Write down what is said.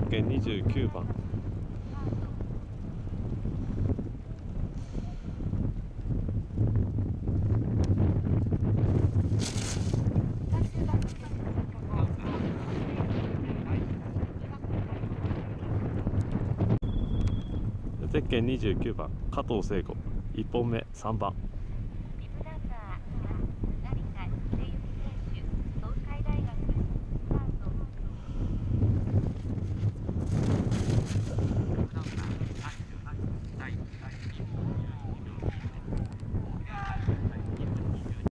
ッケン29番。ゼッケン29番加藤聖子、1本目3番。